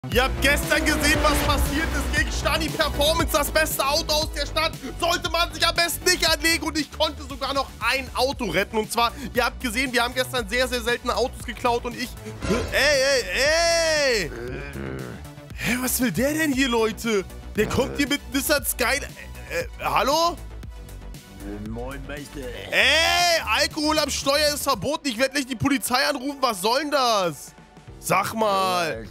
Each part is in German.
Ihr habt gestern gesehen, was passiert ist gegen Stani Performance, das beste Auto aus der Stadt. Sollte man sich am besten nicht anlegen und ich konnte sogar noch ein Auto retten. Und zwar, ihr habt gesehen, wir haben gestern sehr, sehr seltene Autos geklaut und ich... Ey! Hä, was will der denn hier, Leute? Der kommt hier mit Nissan Skyline... hallo? Moin, Meister. Ey, Alkohol am Steuer ist verboten. Ich werde nicht die Polizei anrufen. Was soll denn das? Sag mal.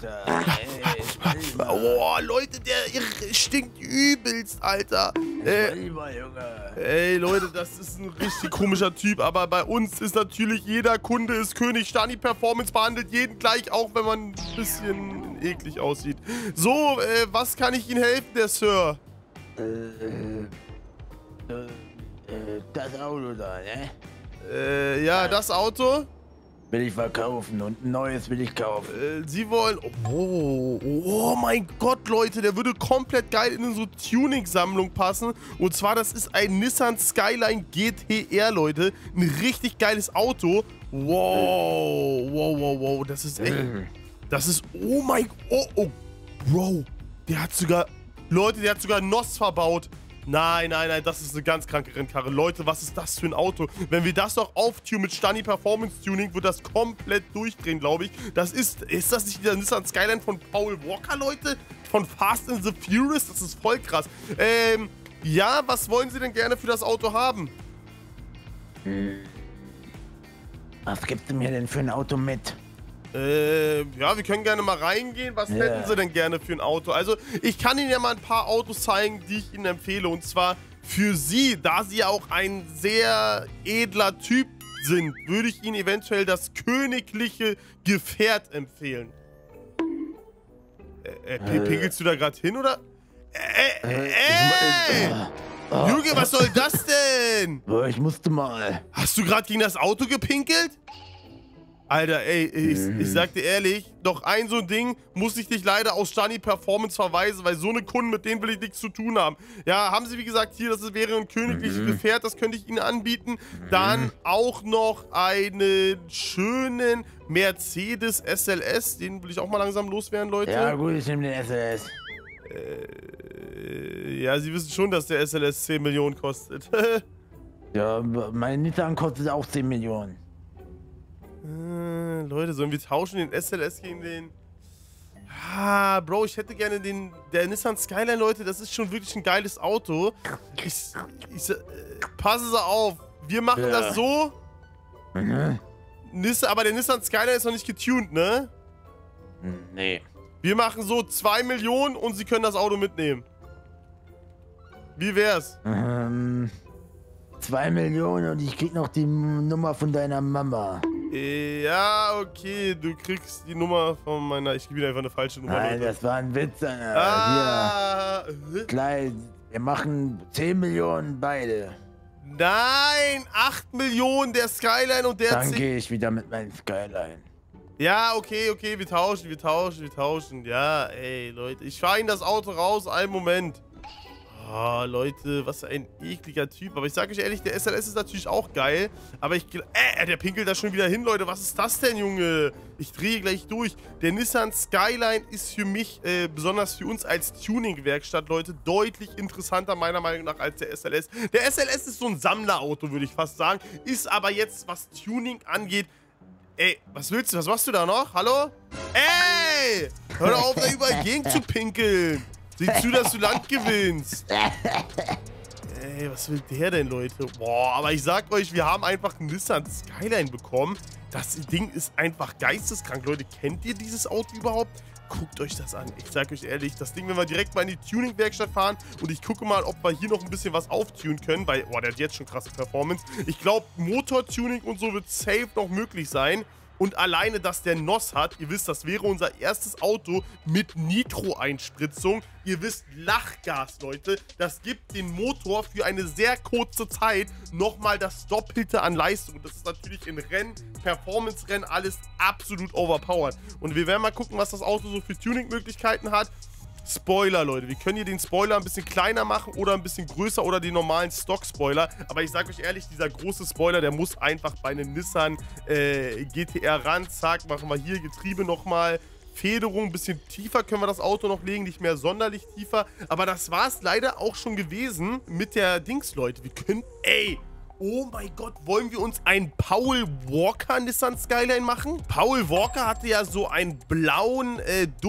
Oh, Leute, der stinkt übelst, Alter. Ey, Leute, das ist ein richtig komischer Typ. Aber bei uns ist natürlich jeder Kunde ist König. Stani Performance behandelt jeden gleich, auch wenn man ein bisschen eklig aussieht. So, was kann ich Ihnen helfen, der Sir? Das Auto da, ne? Ja, das Auto? Will ich verkaufen und ein neues will ich kaufen. Sie wollen... Oh mein Gott, Leute, der würde komplett geil in unsere Tuning-Sammlung passen. Und zwar, das ist ein Nissan Skyline GTR, Leute. Ein richtig geiles Auto. Wow, das ist echt... Das ist... Oh mein... Oh, Bro. Der hat sogar... Leute, der hat sogar NOS verbaut. Nein, das ist eine ganz kranke Rennkarre. Leute, was ist das für ein Auto? Wenn wir das noch auftunen mit Stani Performance Tuning, wird das komplett durchdrehen, glaube ich. Das ist das nicht der Nissan Skyline von Paul Walker, Leute? Von Fast and the Furious? Das ist voll krass. Ja, was wollen Sie denn gerne für das Auto haben? Was gibst du mir denn für ein Auto mit? Ja, wir können gerne mal reingehen. Was hätten Sie denn gerne für ein Auto? Also, ich kann Ihnen ja mal ein paar Autos zeigen, die ich Ihnen empfehle. Und zwar für Sie, da Sie ja auch ein sehr edler Typ sind, würde ich Ihnen eventuell das königliche Gefährt empfehlen. Pinkelst du da gerade hin, oder? Junge, was soll das denn? Ich musste mal. Hast du gerade gegen das Auto gepinkelt? Alter, ey, ich sag dir ehrlich, noch ein so ein Ding muss ich dich leider aus Stani Performance verweisen, weil so eine Kunden, mit denen will ich nichts zu tun haben. Ja, haben Sie, wie gesagt, hier, das wäre ein königliches Gefährt, das könnte ich Ihnen anbieten. Dann auch noch einen schönen Mercedes SLS, den will ich auch mal langsam loswerden, Leute. Ja, gut, ich nehme den SLS. Ja, Sie wissen schon, dass der SLS 10 Millionen kostet. Ja, mein Nissan kostet auch 10 Millionen. Leute, sollen wir tauschen den SLS gegen den... Bro, ich hätte gerne der Nissan Skyline, Leute, das ist schon wirklich ein geiles Auto. Passen Sie auf, wir machen das so. Aber der Nissan Skyline ist noch nicht getuned, ne? Nee. Wir machen so 2 Millionen und Sie können das Auto mitnehmen. Wie wär's? 2 Millionen und ich krieg noch die Nummer von deiner Mama. Ja, okay, du kriegst die Nummer von meiner... Ich gebe dir einfach eine falsche Nummer. Nein, Leute. das war ein Witz. Hier. Gleich, wir machen 10 Millionen beide. Nein, 8 Millionen der Skyline und der... Dann gehe ich wieder mit meinem Skyline. Ja, okay, wir tauschen. Ja, ey, Leute, ich fahre Ihnen das Auto raus, einen Moment. Oh, Leute, was ein ekliger Typ. Aber ich sage euch ehrlich, der SLS ist natürlich auch geil. Aber der pinkelt da schon wieder hin, Leute. Was ist das denn, Junge? Ich drehe gleich durch. Der Nissan Skyline ist für mich, besonders für uns als Tuning-Werkstatt, Leute, deutlich interessanter, meiner Meinung nach, als der SLS. Der SLS ist so ein Sammlerauto, würde ich fast sagen. Ist aber jetzt, was Tuning angeht... Ey, was willst du? Was machst du da noch? Hallo? Ey! Hör doch auf, da überall gegen zu pinkeln. Sieh zu, dass du Land gewinnst. Ey, was will der denn, Leute? Boah, aber ich sag euch, wir haben einfach einen Nissan Skyline bekommen. Das Ding ist einfach geisteskrank. Leute, kennt ihr dieses Auto überhaupt? Guckt euch das an. Ich sag euch ehrlich, das Ding, wenn wir direkt mal in die Tuning-Werkstatt fahren und ich gucke mal, ob wir hier noch ein bisschen was auftunen können, weil, boah, der hat jetzt schon krasse Performance. Ich glaube, Motortuning und so wird safe noch möglich sein. Und alleine, dass der NOS hat, ihr wisst, das wäre unser erstes Auto mit Nitro-Einspritzung. Ihr wisst, Lachgas, Leute, das gibt dem Motor für eine sehr kurze Zeit nochmal das Doppelte an Leistung. Und das ist natürlich in Rennen, Performance-Rennen, alles absolut overpowered. Und wir werden mal gucken, was das Auto so für Tuning-Möglichkeiten hat. Spoiler, Leute. Wir können hier den Spoiler ein bisschen kleiner machen oder ein bisschen größer oder den normalen Stock-Spoiler. Aber ich sage euch ehrlich, dieser große Spoiler, der muss einfach bei einem Nissan GTR ran. Zack, machen wir hier Getriebe nochmal Federung, ein bisschen tiefer können wir das Auto noch legen, nicht mehr sonderlich tiefer. Aber das war es leider auch schon gewesen mit der Dings, Leute. Wir können, ey, oh mein Gott, wollen wir uns einen Paul Walker Nissan Skyline machen? Paul Walker hatte ja so einen blauen,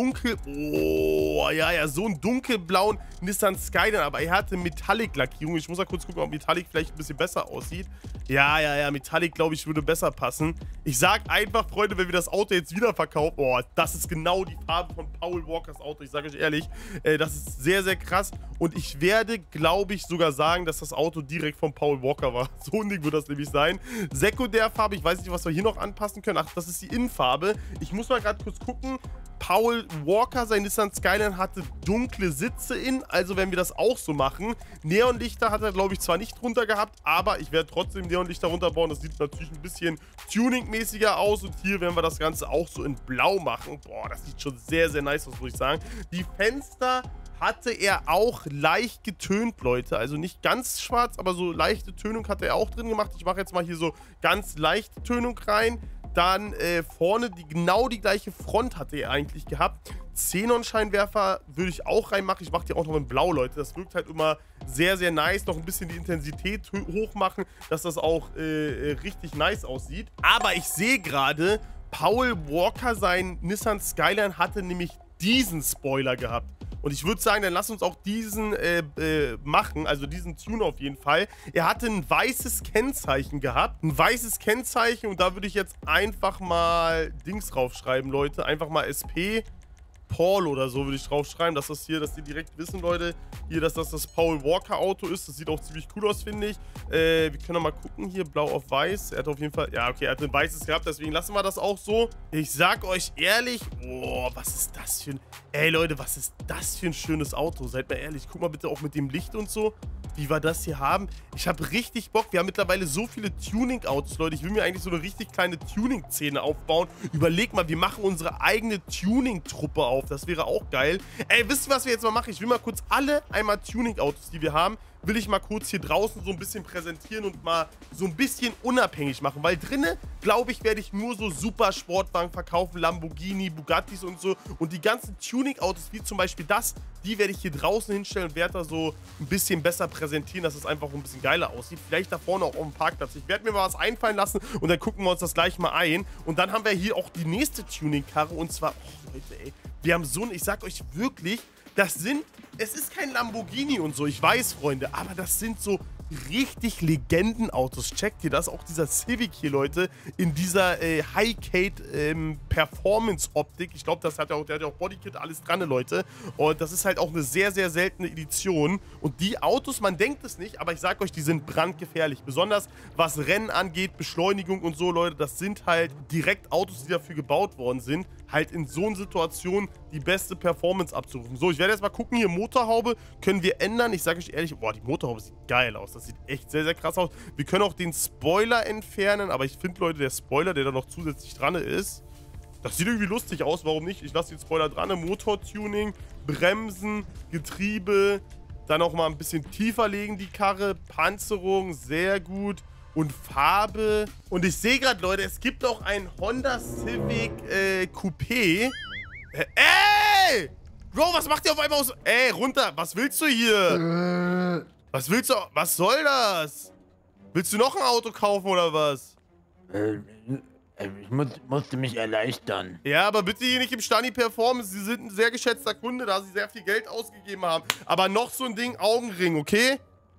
so einen dunkelblauen Nissan Skyline, aber er hatte Metallic-Lackierung. Ich muss mal kurz gucken, ob Metallic vielleicht ein bisschen besser aussieht. Ja, Metallic, glaube ich, würde besser passen. Ich sag einfach, Freunde, wenn wir das Auto jetzt wieder verkaufen, boah, das ist genau die Farbe von Paul Walkers Auto. Ich sage euch ehrlich, das ist sehr, sehr krass. Und ich werde, glaube ich, sogar sagen, dass das Auto direkt von Paul Walker war. So ein Ding wird das nämlich sein. Sekundärfarbe, ich weiß nicht, was wir hier noch anpassen können. Ach, das ist die Innenfarbe. Ich muss mal gerade kurz gucken. Paul Walker, sein Nissan Skyline, hatte dunkle Sitze in, also wenn wir das auch so machen. Neonlichter hat er, glaube ich, zwar nicht drunter gehabt, aber ich werde trotzdem Neonlichter runterbauen. Das sieht natürlich ein bisschen tuningmäßiger aus und hier werden wir das Ganze auch so in Blau machen. Boah, das sieht schon sehr, sehr nice aus, muss ich sagen. Die Fenster hatte er auch leicht getönt, Leute. Also nicht ganz schwarz, aber so leichte Tönung hat er auch drin gemacht. Ich mache jetzt mal hier so ganz leichte Tönung rein. Dann vorne genau die gleiche Front hatte er eigentlich gehabt. Xenon-Scheinwerfer würde ich auch reinmachen. Ich mache die auch noch in Blau, Leute. Das wirkt halt immer sehr, sehr nice. Noch ein bisschen die Intensität hoch machen, dass das auch richtig nice aussieht. Aber ich sehe gerade, Paul Walker, sein Nissan Skyline, hatte nämlich diesen Spoiler gehabt. Und ich würde sagen, dann lass uns auch diesen machen, also diesen Tune auf jeden Fall. Er hatte ein weißes Kennzeichen gehabt, ein weißes Kennzeichen und da würde ich jetzt einfach mal Dings draufschreiben, Leute. Einfach mal SP Paul oder so würde ich draufschreiben, dass das hier, dass die direkt wissen, Leute, hier, dass das Paul Walker Auto ist. Das sieht auch ziemlich cool aus, finde ich. Wir können noch mal gucken, hier blau auf weiß. Er hat auf jeden Fall, ja okay, er hat ein weißes gehabt, deswegen lassen wir das auch so. Ich sag euch ehrlich, boah, was ist das für ein, ey Leute, was ist das für ein schönes Auto? Seid mal ehrlich, guck mal bitte auch mit dem Licht und so, wie wir das hier haben. Ich habe richtig Bock, wir haben mittlerweile so viele Tuning-Autos, Leute. Ich will mir eigentlich so eine richtig kleine Tuning-Szene aufbauen. Überleg mal, wir machen unsere eigene Tuning-Truppe auf. Das wäre auch geil. Ey, wisst ihr, was wir jetzt mal machen? Ich will mal kurz alle einmal Tuning-Autos, die wir haben, will ich mal kurz hier draußen so ein bisschen präsentieren und mal so ein bisschen unabhängig machen. Weil drinnen, glaube ich, werde ich nur so super Sportwagen verkaufen, Lamborghini, Bugattis und so. Und die ganzen Tuning-Autos, wie zum Beispiel das, die werde ich hier draußen hinstellen und werde da so ein bisschen besser präsentieren, dass es einfach ein bisschen geiler aussieht. Vielleicht da vorne auch auf dem Parkplatz. Ich werde mir mal was einfallen lassen und dann gucken wir uns das gleich mal ein. Und dann haben wir hier auch die nächste Tuning-Karre und zwar, oh Leute, ey, wir haben so ein, ich sag euch wirklich, es ist kein Lamborghini und so, ich weiß, Freunde, aber das sind so richtig Legendenautos. Checkt ihr das? Auch dieser Civic hier, Leute, in dieser High-Cade Performance-Optik. Ich glaube, der hat ja auch Bodykit, alles dran, Leute. Und das ist halt auch eine sehr, sehr seltene Edition. Und die Autos, man denkt es nicht, aber ich sag euch, die sind brandgefährlich. Besonders was Rennen angeht, Beschleunigung und so, Leute, das sind halt direkt Autos, die dafür gebaut worden sind, halt in so einer Situation die beste Performance abzurufen. So, ich werde jetzt mal gucken, hier Motorhaube können wir ändern. Ich sage euch ehrlich, boah, die Motorhaube sieht geil aus. Das sieht echt sehr, sehr krass aus. Wir können auch den Spoiler entfernen, aber ich finde, Leute, der Spoiler, der da noch zusätzlich dran ist, das sieht irgendwie lustig aus. Warum nicht? Ich lasse den Spoiler dran. Motortuning, Bremsen, Getriebe, dann auch mal ein bisschen tiefer legen die Karre, Panzerung, sehr gut. Und Farbe. Und ich sehe gerade, Leute, es gibt auch ein Honda Civic Coupé. Ey! Bro, was macht ihr auf einmal aus? Ey, runter. Was willst du hier? Was willst du? Was soll das? Willst du noch ein Auto kaufen oder was? Ich musste mich erleichtern. Ja, aber bitte hier nicht im Stani Performance. Sie sind ein sehr geschätzter Kunde, da sie sehr viel Geld ausgegeben haben. Aber noch so ein Ding, Augenring, okay?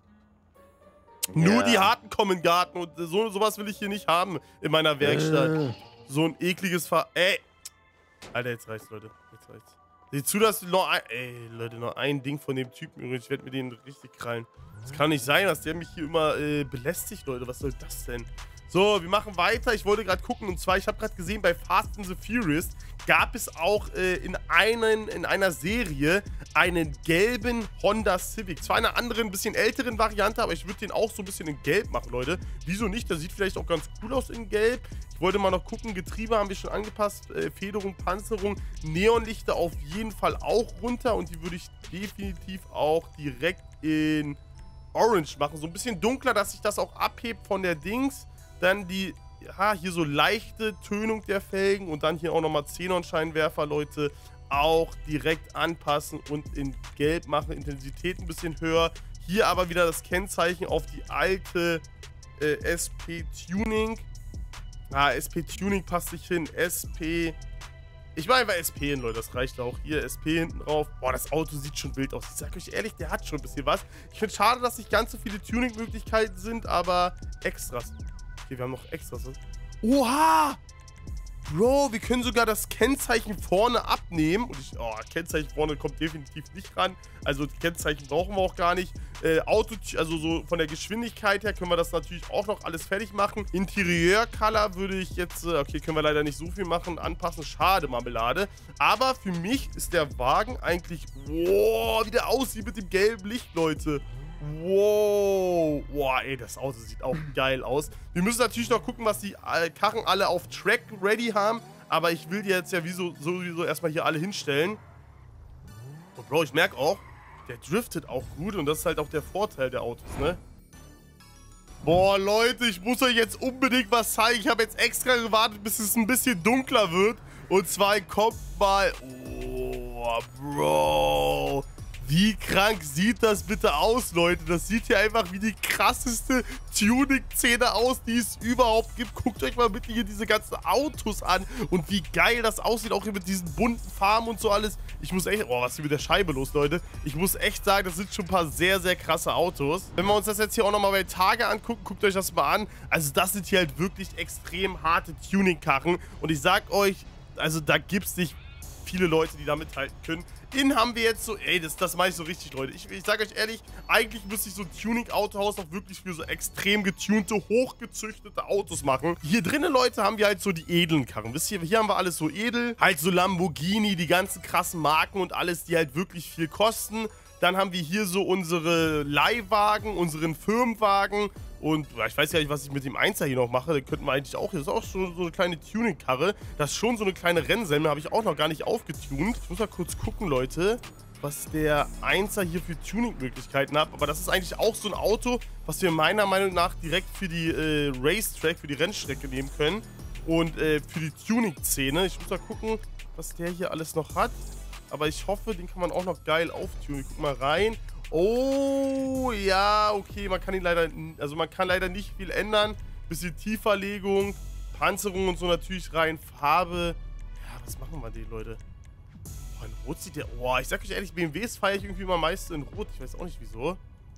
Ja. Nur die Harten kommen in den Garten und sowas will ich hier nicht haben in meiner Werkstatt. So ein ekliges Ey! Alter, jetzt reicht's, Leute. Jetzt reicht's. Seht zu, dass noch ein... Ey, Leute, noch ein Ding von dem Typen übrigens. Ich werde mir den richtig krallen. Das kann nicht sein, dass der mich hier immer belästigt, Leute. Was soll das denn? So, wir machen weiter. Ich wollte gerade gucken. Und zwar, ich habe gerade gesehen, bei Fast and the Furious gab es auch in einer Serie einen gelben Honda Civic. Zwar einer anderen, ein bisschen älteren Variante, aber ich würde den auch so ein bisschen in Gelb machen, Leute. Wieso nicht? Der sieht vielleicht auch ganz cool aus in Gelb. Ich wollte mal noch gucken. Getriebe haben wir schon angepasst. Federung, Panzerung, Neonlichter auf jeden Fall auch runter. Und die würde ich definitiv auch direkt in Orange machen. So ein bisschen dunkler, dass sich das auch abhebt von der Dings. Dann die ja, hier so leichte Tönung der Felgen und dann hier auch nochmal Xenon-Scheinwerfer, Leute, auch direkt anpassen und in Gelb machen, Intensität ein bisschen höher. Hier aber wieder das Kennzeichen auf die alte SP-Tuning. SP-Tuning passt nicht hin. Ich mache einfach SP hin, Leute, das reicht auch. Hier SP hinten drauf. Boah, das Auto sieht schon wild aus. Ich sag euch ehrlich, der hat schon ein bisschen was. Ich finde es schade, dass nicht ganz so viele Tuning-Möglichkeiten sind, aber Extras. Okay, wir haben noch Extras. Oha! Bro, wir können sogar das Kennzeichen vorne abnehmen. Und Kennzeichen vorne kommt definitiv nicht ran. Also Kennzeichen brauchen wir auch gar nicht. Also so von der Geschwindigkeit her können wir das natürlich auch noch alles fertig machen. Interieur-Color würde ich jetzt, okay, können wir leider nicht so viel machen, anpassen. Schade, Marmelade. Aber für mich ist der Wagen eigentlich, wow, wie der aussieht mit dem gelben Licht, Leute. Wow. Boah, ey, das Auto sieht auch geil aus. Wir müssen natürlich noch gucken, was die Karren alle auf Track ready haben. Aber ich will die jetzt ja sowieso erstmal hier alle hinstellen. Und Bro, ich merke auch, der driftet auch gut. Und das ist halt auch der Vorteil der Autos, ne? Boah, Leute, ich muss euch jetzt unbedingt was zeigen. Ich habe jetzt extra gewartet, bis es ein bisschen dunkler wird. Und zwar kommt mal... Oh, Bro... Wie krank sieht das bitte aus, Leute? Das sieht hier einfach wie die krasseste Tuning-Szene aus, die es überhaupt gibt. Guckt euch mal bitte hier diese ganzen Autos an und wie geil das aussieht, auch hier mit diesen bunten Farben und so alles. Ich muss echt... Oh, was ist hier mit der Scheibe los, Leute? Ich muss echt sagen, das sind schon ein paar sehr, sehr krasse Autos. Wenn wir uns das jetzt hier auch nochmal bei Tage angucken, guckt euch das mal an. Also das sind hier halt wirklich extrem harte Tuning-Karren. Und ich sag euch, also da gibt's nicht viele Leute, die da mithalten können. Innen haben wir jetzt so, ey, das mache ich so richtig, Leute. Ich sage euch ehrlich, eigentlich müsste ich so ein Tuning-Autohaus auch wirklich für so extrem getunte, hochgezüchtete Autos machen. Hier drinnen, Leute, haben wir halt so die edlen Karren. Wisst ihr, hier haben wir alles so edel. Halt so Lamborghini, die ganzen krassen Marken und alles, die halt wirklich viel kosten. Dann haben wir hier so unsere Leihwagen, unseren Firmenwagen. Und ich weiß ja nicht, was ich mit dem 1er hier noch mache. Den könnten wir eigentlich auch. Das ist auch so eine kleine Tuning-Karre. Das ist schon so eine kleine Rennselme. Habe ich auch noch gar nicht aufgetunt. Ich muss mal kurz gucken, Leute, was der 1er hier für Tuning-Möglichkeiten hat. Aber das ist eigentlich auch so ein Auto, was wir meiner Meinung nach direkt für die Racetrack, für die Rennstrecke nehmen können. Und für die Tuning-Szene. Ich muss mal gucken, was der hier alles noch hat. Aber ich hoffe, den kann man auch noch geil auftunen. Guck mal rein. Oh, ja, okay. Man kann ihn leider, also man kann leider nicht viel ändern. Bisschen Tieferlegung, Panzerung und so natürlich rein. Farbe. Ja, was machen wir denn, Leute? Oh, in Rot sieht der... Oh, ich sag euch ehrlich, BMWs feiere ich irgendwie immer meist in Rot. Ich weiß auch nicht, wieso.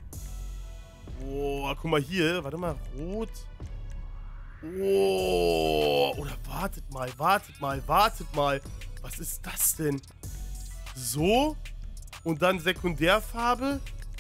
Oh, guck mal hier. Warte mal, Rot. Oh, oder wartet mal. Was ist das denn? So. Und dann Sekundärfarbe.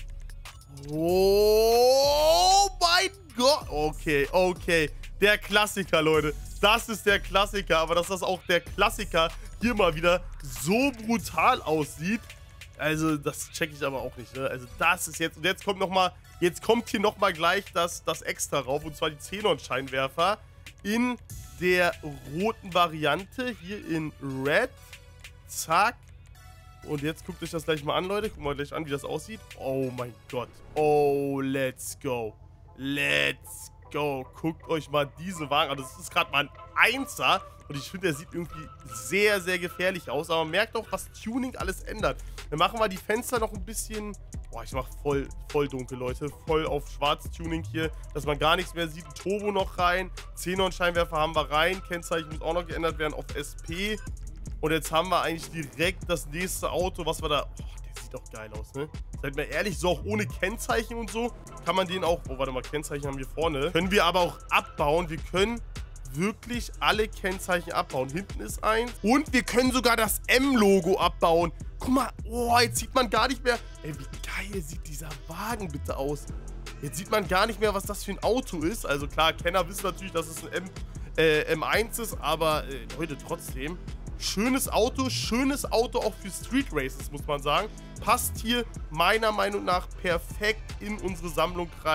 Oh mein Gott. Okay. Der Klassiker, Leute. Das ist der Klassiker. Aber dass das auch der Klassiker hier mal wieder so brutal aussieht. Also, das checke ich aber auch nicht, ne? Also, das ist jetzt... Und jetzt kommt nochmal... Jetzt kommt hier nochmal gleich das Extra rauf. Und zwar die Xenon-Scheinwerfer. In der roten Variante. Hier in Red. Zack. Und jetzt guckt euch das gleich mal an, Leute. Gucken wir gleich an, wie das aussieht. Oh mein Gott. Oh, let's go. Let's go. Guckt euch mal diesen Wagen an. Das ist gerade mal ein 1er. Und ich finde, der sieht irgendwie sehr, sehr gefährlich aus. Aber man merkt auch, was Tuning alles ändert. Dann machen wir die Fenster noch ein bisschen... Boah, ich mache voll dunkel, Leute. Voll auf Schwarz-Tuning hier, dass man gar nichts mehr sieht. Turbo noch rein. Xenon-Scheinwerfer haben wir rein. Kennzeichen muss auch noch geändert werden auf SP. Und jetzt haben wir eigentlich direkt das nächste Auto, was wir da... Oh, der sieht doch geil aus, ne? Seid mir ehrlich, so auch ohne Kennzeichen und so, kann man den auch... Oh, warte mal, Kennzeichen haben wir vorne. Können wir aber auch abbauen. Wir können wirklich alle Kennzeichen abbauen. Hinten ist eins. Und wir können sogar das M-Logo abbauen. Guck mal, oh, jetzt sieht man gar nicht mehr... Ey, wie geil sieht dieser Wagen bitte aus. Jetzt sieht man gar nicht mehr, was das für ein Auto ist. Also klar, Kenner wissen natürlich, dass es ein M1 ist, aber Leute, trotzdem... Schönes Auto auch für Street Races, muss man sagen. Passt hier meiner Meinung nach perfekt in unsere Sammlung rein.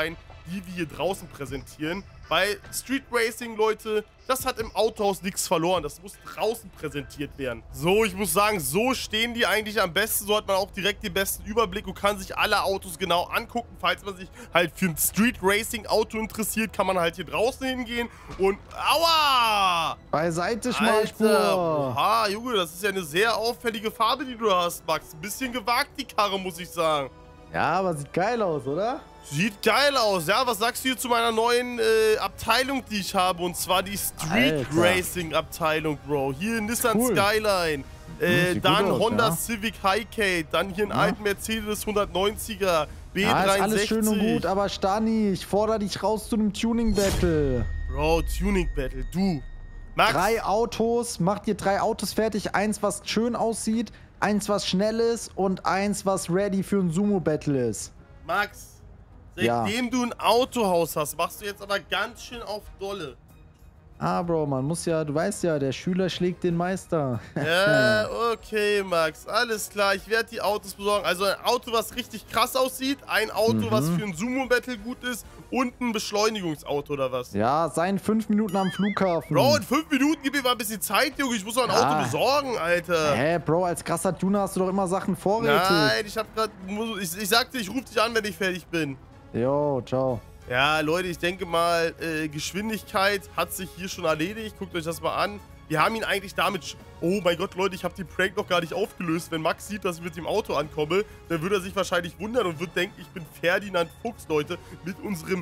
die wir hier draußen präsentieren. Weil Street Racing, Leute, das hat im Autohaus nichts verloren. Das muss draußen präsentiert werden. So, ich muss sagen, so stehen die eigentlich am besten. So hat man auch direkt den besten Überblick und kann sich alle Autos genau angucken. Falls man sich halt für ein Street Racing Auto interessiert, kann man halt hier draußen hingehen und... Aua! Beiseite, Schmalspur! Oha, Junge, das ist ja eine sehr auffällige Farbe, die du hast, Max. Ein bisschen gewagt, die Karre, muss ich sagen. Ja, aber sieht geil aus, oder? Sieht geil aus, ja. Was sagst du hier zu meiner neuen Abteilung, die ich habe? Und zwar die Street Racing Abteilung, Bro. Hier Nissan Skyline. Dann aus, Honda Civic Highcade. Dann hier einen alten Mercedes 190er. B63. Ja, ist alles schön und gut, aber Stani, ich fordere dich raus zu einem Tuning-Battle. Bro, Tuning-Battle, du. Max. 3 Autos, mach dir 3 Autos fertig. Eins, was schön aussieht, eins, was schnell ist und eins, was ready für ein Sumo-Battle ist. Max, seitdem du ein Autohaus hast, machst du jetzt aber ganz schön auf Dolle. Ah, Bro, man muss ja, du weißt ja, der Schüler schlägt den Meister. Ja, okay, Max, alles klar. Ich werde die Autos besorgen. Also ein Auto, was richtig krass aussieht, ein Auto, was für ein Sumo-Battle gut ist und ein Beschleunigungsauto oder was? Ja, seien 5 Minuten am Flughafen. Bro, in 5 Minuten gib mir mal ein bisschen Zeit, Junge. Ich muss doch ein Auto besorgen, Alter. Hä, Bro, als krasser Tuner hast du doch immer Sachen vorrätig. Nein, ich hab grad... Ich sagte, ich rufe dich an, wenn ich fertig bin. Jo, ciao. Ja, Leute, ich denke mal, Geschwindigkeit hat sich hier schon erledigt. Guckt euch das mal an. Wir haben ihn eigentlich damit... Oh mein Gott, Leute, ich habe den Prank noch gar nicht aufgelöst. Wenn Max sieht, dass ich mit dem Auto ankomme, dann würde er sich wahrscheinlich wundern und wird denken, ich bin Ferdinand Fuchs, Leute, mit unserem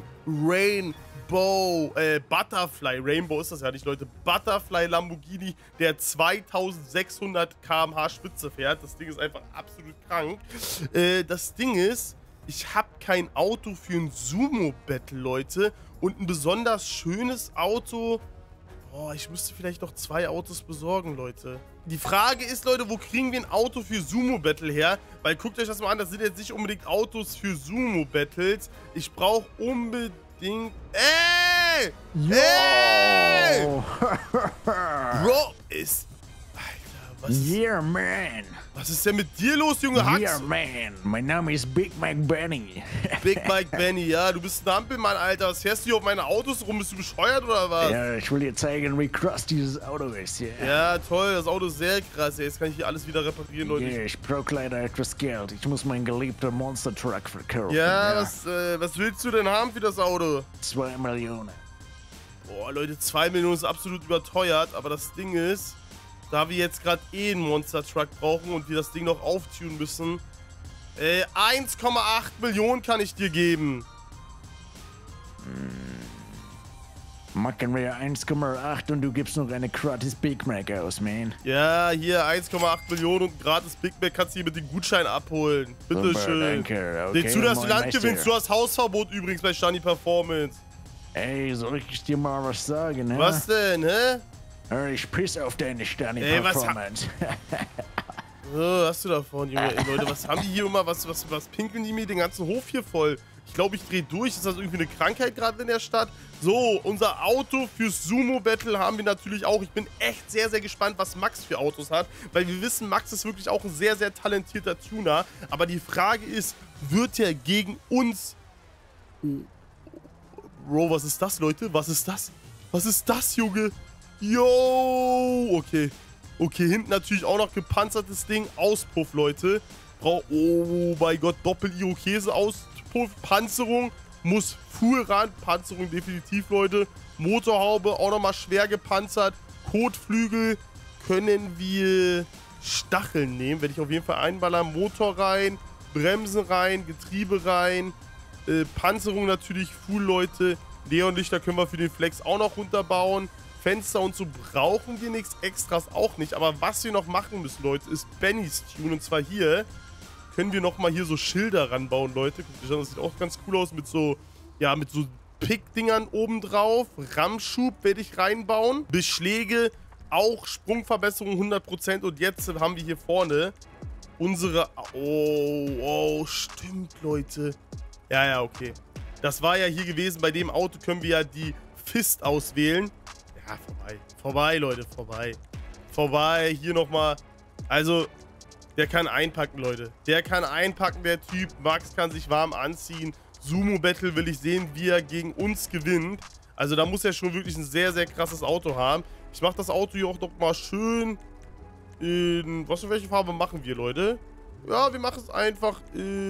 Butterfly. Rainbow ist das ja nicht, Leute. Butterfly Lamborghini, der 2600 km/h Spitze fährt. Das Ding ist einfach absolut krank. Das Ding ist... Ich habe kein Auto für ein Sumo-Battle, Leute. Und ein besonders schönes Auto... Oh, ich müsste vielleicht noch 2 Autos besorgen, Leute. Die Frage ist, Leute, wo kriegen wir ein Auto für Sumo-Battle her? Weil guckt euch das mal an, das sind jetzt nicht unbedingt Autos für Sumo-Battles. Ich brauche unbedingt... Ey! Yo! Ey! Bro, ist... Alter, was ist... Yeah, man! Was ist denn mit dir los, Junge Hax? Yeah, man! Mein Name ist Big Mike Benny. Big Mike Benny, ja, du bist ein Ampelmann, Alter. Was fährst du hier auf meine Autos rum? Bist du bescheuert oder was? Ja, ich will dir zeigen, wie krass dieses Auto ist, ja. Ja, toll, das Auto ist sehr krass. Jetzt kann ich hier alles wieder reparieren, Leute. Ja, ich brauche leider etwas Geld. Ich muss meinen geliebten Monster Truck verkaufen. Ja, was willst du denn haben für das Auto? 2 Millionen. Boah, Leute, 2 Millionen ist absolut überteuert. Aber das Ding ist, da wir jetzt gerade einen Monster Truck brauchen und wir das Ding noch auftunen müssen, 1,8 Millionen kann ich dir geben. Machen wir 1,8 und du gibst noch eine gratis Big Mac aus, man. Ja, hier 1,8 Millionen und gratis Big Mac kannst du hier mit dem Gutschein abholen. Bitteschön. Danke. Okay, Seht zu, dass du Land Meister. gewinnst. Du hast Hausverbot übrigens bei Stani Performance. Ey, soll ich dir mal was sagen, ne? Was denn, hä? Ich piss auf deine Stani Ey, Performance. Was hast du davon, Junge? Ey, Leute, was haben die hier immer? Was pinkeln die mir den ganzen Hof hier voll? Ich glaube, ich drehe durch. Ist das irgendwie eine Krankheit gerade in der Stadt? So, unser Auto fürs Sumo-Battle haben wir natürlich auch. Ich bin echt sehr, sehr gespannt, was Max für Autos hat. Weil wir wissen, Max ist wirklich auch ein sehr, sehr talentierter Tuner. Aber die Frage ist, wird er gegen uns... Bro, was ist das, Leute? Was ist das? Was ist das, Junge? Yo! Okay. Okay, hinten natürlich auch noch gepanzertes Ding. Auspuff, Leute. Oh mein Gott, Doppel-Irokese-Auspuff. Panzerung muss full ran. Panzerung definitiv, Leute. Motorhaube auch nochmal schwer gepanzert. Kotflügel können wir Stacheln nehmen. Werde ich auf jeden Fall einballern. Motor rein, Bremsen rein, Getriebe rein. Panzerung natürlich full, Leute. Neonlichter können wir für den Flex auch noch runterbauen. Fenster und so brauchen wir nichts Extras auch nicht. Aber was wir noch machen müssen, Leute, ist Bennys Tune. Und zwar hier können wir nochmal hier so Schilder ranbauen, Leute. Guckt euch an, das sieht auch ganz cool aus mit so, ja, mit so Pick-Dingern oben drauf. Rammschub werde ich reinbauen. Beschläge, auch Sprungverbesserung 100%. Und jetzt haben wir hier vorne unsere... Oh, stimmt, Leute. Ja, okay. Das war ja hier gewesen. Bei dem Auto können wir ja die Fist auswählen. Ja, vorbei, Leute, vorbei. Hier nochmal. Also, der kann einpacken, Leute. Der kann einpacken, der Typ. Max kann sich warm anziehen. Sumo-Battle will ich sehen, wie er gegen uns gewinnt. Also da muss er schon wirklich ein sehr, sehr krasses Auto haben. Ich mache das Auto hier auch noch mal schön in... Was für welche Farbe machen wir, Leute? Ja, wir machen es einfach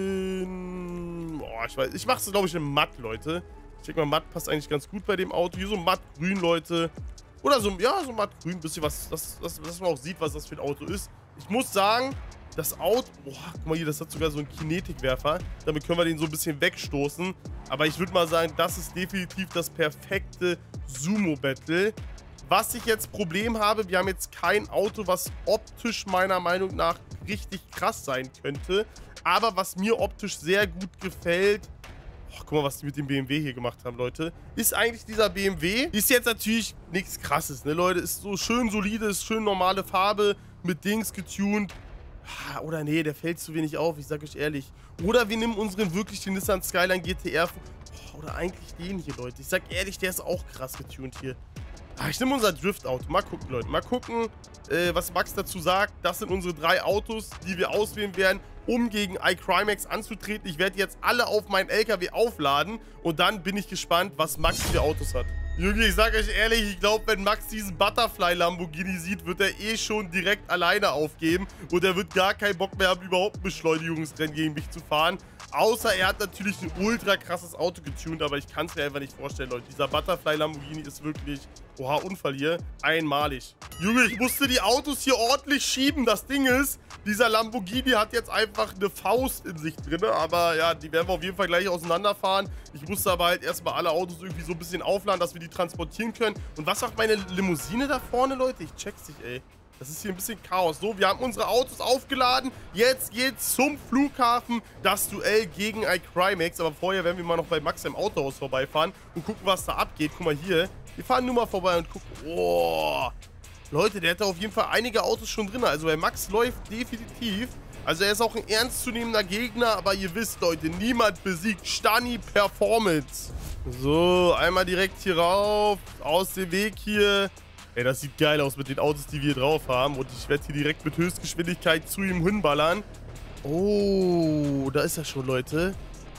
in... Boah, ich weiß... Ich mache es, glaube ich, in matt, Leute. Ich denke mal, matt passt eigentlich ganz gut bei dem Auto. Hier so mattgrün, Leute. Oder so, ja, so mattgrün. Ein bisschen was, dass man auch sieht, was das für ein Auto ist. Ich muss sagen, das Auto... Boah, guck mal hier, das hat sogar so einen Kinetikwerfer. Damit können wir den so ein bisschen wegstoßen. Aber ich würde mal sagen, das ist definitiv das perfekte Sumo-Battle. Was ich jetzt Problem habe, wir haben jetzt kein Auto, was optisch meiner Meinung nach richtig krass sein könnte. Aber was mir optisch sehr gut gefällt... Oh, guck mal, was die mit dem BMW hier gemacht haben, Leute. Ist eigentlich dieser BMW. Ist jetzt natürlich nichts Krasses, ne, Leute. Ist so schön solide, ist schön normale Farbe, mit Dings getuned. Oder nee, der fällt zu wenig auf, ich sag euch ehrlich. Oder wir nehmen unseren wirklich den Nissan Skyline GTR. Oder eigentlich den hier, Leute. Ich sag ehrlich, der ist auch krass getuned hier. Ich nehme unser Drift-Auto. Mal gucken, Leute. Mal gucken, was Max dazu sagt. Das sind unsere 3 Autos, die wir auswählen werden, um gegen iCrimex anzutreten. Ich werde jetzt alle auf meinen LKW aufladen und dann bin ich gespannt, was Max für Autos hat. Junge, ich sag euch ehrlich, ich glaube, wenn Max diesen Butterfly Lamborghini sieht, wird er eh schon direkt alleine aufgeben und er wird gar keinen Bock mehr haben, überhaupt ein Beschleunigungsrennen gegen mich zu fahren. Außer er hat natürlich ein ultra krasses Auto getuned, aber ich kann es mir einfach nicht vorstellen, Leute. Dieser Butterfly Lamborghini ist wirklich, oha, Unfall hier, einmalig. Junge, ich musste die Autos hier ordentlich schieben. Das Ding ist, dieser Lamborghini hat jetzt einfach eine Faust in sich drin, aber ja, die werden wir auf jeden Fall gleich auseinanderfahren. Ich musste aber halt erstmal alle Autos irgendwie so ein bisschen aufladen, dass wir die transportieren können. Und was macht meine Limousine da vorne, Leute? Ich check's nicht, ey. Das ist hier ein bisschen Chaos. So, wir haben unsere Autos aufgeladen. Jetzt geht's zum Flughafen. Das Duell gegen iCrimex. Aber vorher werden wir mal noch bei Max im Autohaus vorbeifahren und gucken, was da abgeht. Guck mal hier. Wir fahren nur mal vorbei und gucken. Oh, Leute, der hat da auf jeden Fall einige Autos schon drin. Also bei Max läuft definitiv. Also er ist auch ein ernstzunehmender Gegner. Aber ihr wisst, Leute, niemand besiegt Stani Performance. So, einmal direkt hier rauf. Aus dem Weg hier. Ey, das sieht geil aus mit den Autos, die wir hier drauf haben. Und ich werde hier direkt mit Höchstgeschwindigkeit zu ihm hinballern. Oh, da ist er schon, Leute.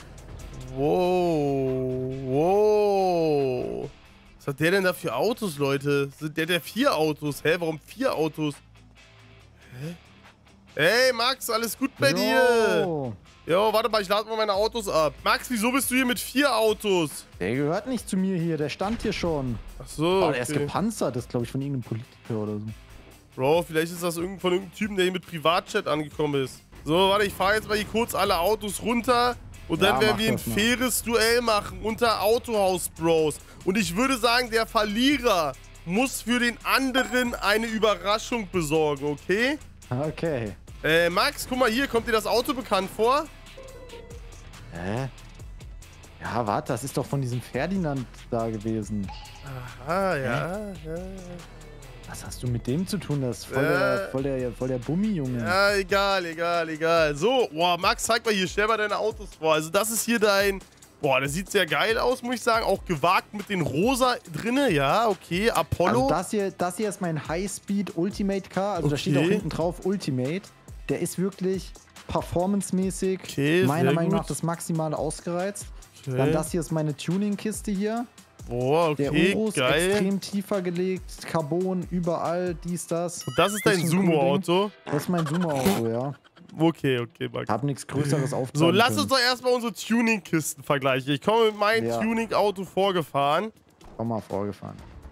Wow. Wow. Was hat der denn da für Autos, Leute? Der hat 4 Autos. Hä, warum 4 Autos? Hä? Hey, Max, alles gut bei dir? Jo, warte mal, ich lade mal meine Autos ab. Max, wieso bist du hier mit 4 Autos? Der gehört nicht zu mir hier, der stand hier schon. Ach so, Der ist gepanzert, das ist, glaube ich, von irgendeinem Politiker oder so. Bro, vielleicht ist das von irgendeinem Typen, der hier mit Privatchat angekommen ist. So, warte, ich fahre jetzt mal hier kurz alle Autos runter. Und dann werden wir ein faires Duell machen unter Autohaus-Bros. Und ich würde sagen, der Verlierer muss für den anderen eine Überraschung besorgen, okay? Okay. Max, guck mal hier, kommt dir das Auto bekannt vor? Hä? Ja, warte, das ist doch von diesem Ferdinand da gewesen. Aha, ja. Was hast du mit dem zu tun? Das ist voll der Bummi, Junge. Ja, egal. So, boah, Max, zeig mal hier, stell mal deine Autos vor. Also das ist hier dein... Boah, der sieht sehr geil aus, muss ich sagen. Auch gewagt mit den rosa drinne. Ja, okay, Apollo. Also das hier ist mein High-Speed Ultimate Car. Also da steht auch hinten drauf Ultimate. Der ist wirklich performancemäßig meiner Meinung nach das Maximale ausgereizt. Okay. Dann das hier ist meine Tuning-Kiste hier. Boah, okay, der Urus geil. Extrem tiefer gelegt, Carbon, überall, dies, das. Und das ist dein Sumo-Auto? Das ist mein Sumo-Auto, ja. Okay, Max. Hab nichts Größeres aufzunehmen. So, lass uns doch erstmal unsere Tuning-Kisten vergleichen. Ich komme mit meinem Tuning-Auto vorgefahren. Komm mal vorgefahren.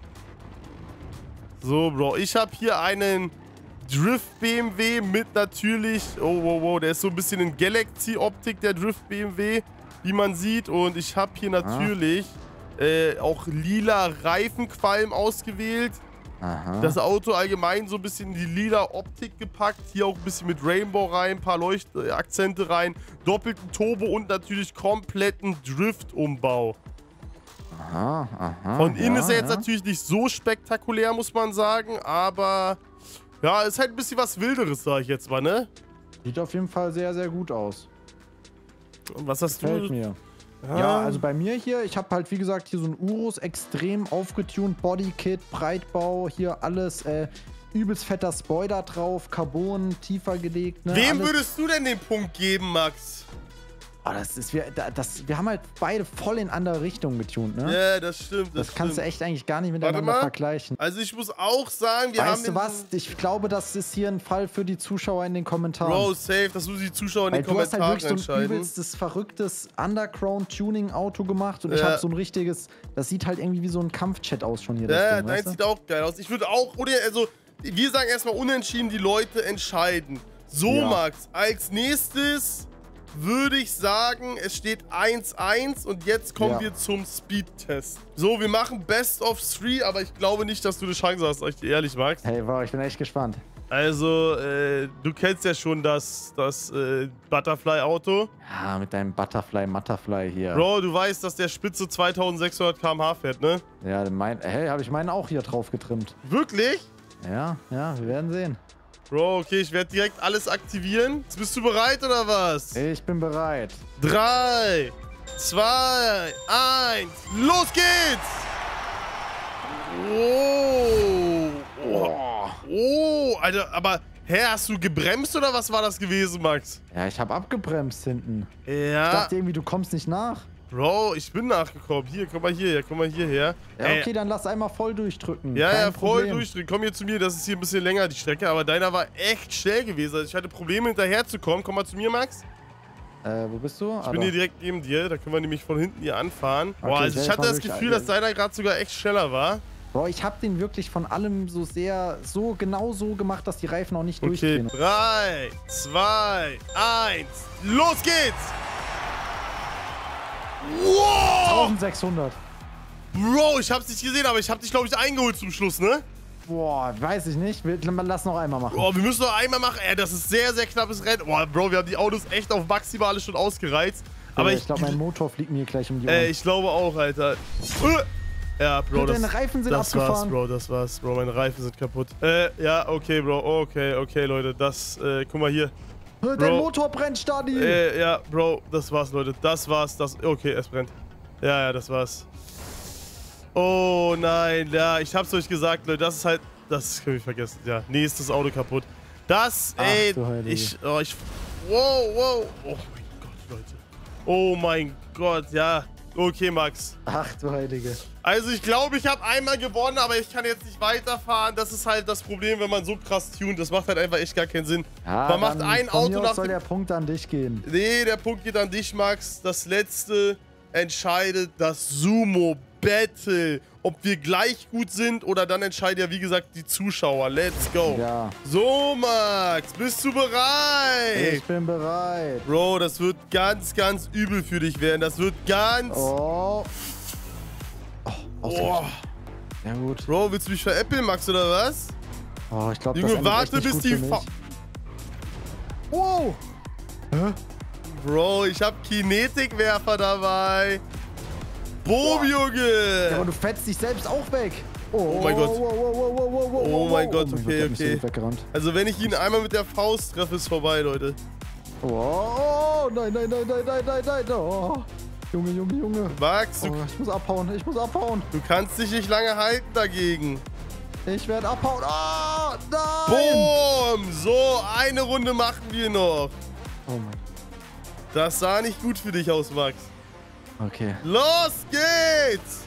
So, Bro, ich habe hier einen Drift-BMW mit natürlich... Oh, der ist so ein bisschen in Galaxy-Optik, der Drift-BMW, wie man sieht. Und ich habe hier natürlich auch lila Reifenqualm ausgewählt. Aha. Das Auto allgemein so ein bisschen in die lila Optik gepackt. Hier auch ein bisschen mit Rainbow rein, ein paar Leuchtakzente rein. Doppelten Turbo und natürlich kompletten Drift-Umbau. Aha. Von innen ist er jetzt natürlich nicht so spektakulär, muss man sagen. Aber ja, ist halt ein bisschen was Wilderes, sag ich jetzt mal, ne? Sieht auf jeden Fall sehr, sehr gut aus. Und was hast Gefällt du? Mir. Ja, also bei mir hier, ich habe halt wie gesagt hier so ein Urus extrem aufgetunt, Bodykit, Breitbau, hier alles, übelst fetter Spoiler drauf, Carbon, tiefer gelegt, ne? Wem würdest du denn den Punkt geben, Max? Oh, wir haben halt beide voll in andere Richtungen getunt, ne? Ja, das stimmt. Das kannst du echt eigentlich gar nicht miteinander vergleichen. Also ich muss auch sagen, wir haben... Weißt du was? Ich glaube, das ist hier ein Fall für die Zuschauer in den Kommentaren. Bro, safe, das müssen die Zuschauer in den Kommentaren entscheiden. Du hast halt wirklich so ein übelstes, verrücktes Underground-Tuning-Auto gemacht und ich habe so ein richtiges... Das sieht halt irgendwie wie so ein Kampfchat aus schon hier. Ja, dein sieht auch geil aus. Ich würde auch... Also, wir sagen erstmal unentschieden, die Leute entscheiden. So, Max, als nächstes... würde ich sagen, es steht 1-1 und jetzt kommen wir zum Speed-Test. So, wir machen Best of 3, aber ich glaube nicht, dass du eine Chance hast, sag ich dir ehrlich, Max. Hey, wow, ich bin echt gespannt. Also, du kennst ja schon das Butterfly-Auto. Ja, mit deinem Butterfly hier. Bro, du weißt, dass der Spitze 2600 km/h fährt, ne? Ja, hey, habe ich meinen auch hier drauf getrimmt. Wirklich? Ja, wir werden sehen. Bro, okay, ich werde direkt alles aktivieren. Jetzt bist du bereit, oder was? Ich bin bereit. 3, 2, 1, los geht's! Oh, Alter, aber, hast du gebremst, oder was war das gewesen, Max? Ja, ich habe abgebremst hinten. Ja. Ich dachte irgendwie, du kommst nicht nach. Bro, ich bin nachgekommen. Hier, komm mal hierher. Ja, okay, dann lass einmal voll durchdrücken. Ja, voll durchdrücken. Komm hier zu mir, das ist hier ein bisschen länger, die Strecke. Aber deiner war echt schnell gewesen. Also ich hatte Probleme, hinterherzukommen. Komm mal zu mir, Max. Wo bist du? Ich bin hier direkt neben dir. Da können wir nämlich von hinten hier anfahren. Okay, boah, also ich hatte das Gefühl, dass deiner gerade sogar echt schneller war. Bro, ich habe den wirklich von allem genau so gemacht, dass die Reifen auch nicht durchdrehen. Okay, 3, 2, 1, los geht's! Wow! 1600. Bro, ich hab's nicht gesehen, aber ich hab dich, glaube ich, eingeholt zum Schluss, ne? Boah, weiß ich nicht. Lass noch einmal machen. Boah, wir müssen noch einmal machen. Das ist sehr, sehr knappes Rennen. Boah, Bro, wir haben die Autos echt auf Maximale schon ausgereizt. Aber ich glaube, mein Motor fliegt mir gleich um die Ohren. Ich glaube auch, Alter. Ja, Bro, deine Reifen sind abgefahren. Das war's, Bro. Meine Reifen sind kaputt. Ja, okay, Bro. Okay, Leute. Guck mal hier. Dein Motor brennt, Stadi. Ja, Bro, das war's, Leute. Das war's. Okay, es brennt. Ja, das war's. Oh nein, ja, ich hab's euch gesagt, Leute. Das ist halt. Das können wir vergessen. Ja, nächstes Auto kaputt. Das, ey. Wow. Oh mein Gott, Leute. Oh mein Gott, ja. Okay, Max. Ach du Heilige. Also ich glaube, ich habe einmal gewonnen, aber ich kann jetzt nicht weiterfahren. Das ist halt das Problem, wenn man so krass tunt. Das macht halt einfach echt gar keinen Sinn. Ja, man macht ein Auto nach soll der Punkt an dich gehen. Nee, der Punkt geht an dich, Max. Das letzte entscheidet das Sumo-Battle. Ob wir gleich gut sind oder dann entscheiden ja, wie gesagt, die Zuschauer. Let's go. Ja. So, Max, bist du bereit? Ich bin bereit. Bro, das wird ganz, ganz übel für dich werden. Das wird ganz... Oh, ja gut. Bro, willst du mich veräppeln, Max, oder was? Oh, ich glaube, Junge, warte, bis die... Wow. Hä? Bro, ich hab Kinetikwerfer dabei. Boom, Junge! Ja, aber du fetzt dich selbst auch weg. Oh mein Gott. Oh mein Gott, okay. Also wenn ich ihn einmal mit der Faust treffe, ist vorbei, Leute. Oh, nein. Oh. Junge. Max, ich muss abhauen. Du kannst dich nicht lange halten dagegen. Ich werde abhauen. Oh, nein! Boom! So, eine Runde machen wir noch. Oh mein. Das sah nicht gut für dich aus, Max. Okay. Los geht's!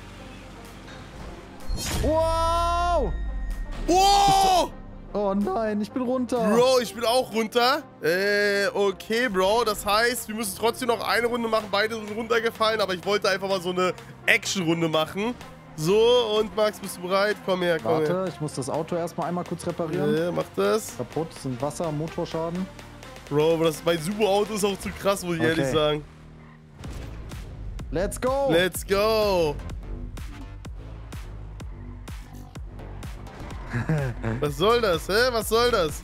Wow! Wow! Oh nein, ich bin runter. Bro, ich bin auch runter. Okay, Bro. Das heißt, wir müssen trotzdem noch eine Runde machen. Beide sind runtergefallen, aber ich wollte einfach mal so eine Action-Runde machen. So, und Max, bist du bereit? Komm her, komm her. Warte, ich muss das Auto erstmal einmal kurz reparieren. Ja, mach das. Kaputt, sind Wasser, Motorschaden. Bro, mein Sumo-Auto ist auch zu krass, muss ich ehrlich sagen. Let's go! Let's go! Was soll das, hä? Was soll das?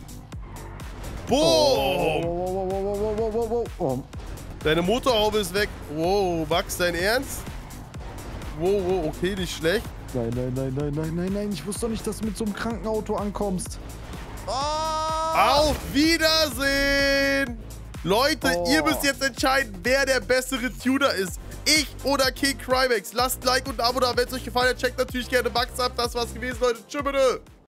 Boom! Oh. Deine Motorhaube ist weg. Wow, Max, dein Ernst? Wow, okay, nicht schlecht. Nein. Ich wusste doch nicht, dass du mit so einem Krankenauto ankommst. Oh. Auf Wiedersehen! Leute, ihr müsst jetzt entscheiden, wer der bessere Tuner ist. Ich oder King Crimex. Lasst ein Like und ein Abo da, wenn es euch gefallen hat. Checkt natürlich gerne Max ab. Das war's gewesen, Leute. Tschüss, bitte.